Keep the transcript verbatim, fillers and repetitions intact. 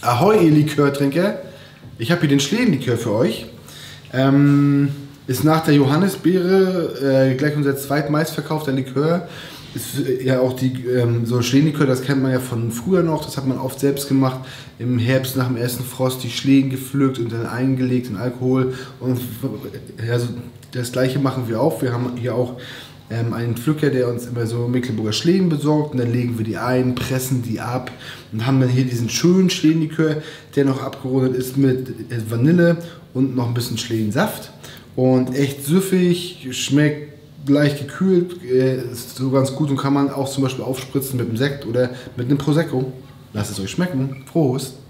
Ahoi, ihr Likörtrinker. Ich habe hier den Schlehenlikör für euch. Ähm, ist nach der Johannisbeere äh, gleich unser zweitmeistverkaufter Likör. Ist äh, ja auch die ähm, so Schlehenlikör, das kennt man ja von früher noch. Das hat man oft selbst gemacht. Im Herbst nach dem ersten Frost die Schlehen gepflückt und dann eingelegt in Alkohol. Und ja, so das gleiche machen wir auch. Wir haben hier auch Ähm, einen Pflücker, der uns immer so Mecklenburger Schlehen besorgt, und dann legen wir die ein, pressen die ab und haben dann hier diesen schönen Schlehenlikör, der noch abgerundet ist mit Vanille und noch ein bisschen Schlehensaft und echt süffig, schmeckt leicht gekühlt, äh, ist so ganz gut und kann man auch zum Beispiel aufspritzen mit einem Sekt oder mit einem Prosecco. Lasst es euch schmecken. Prost!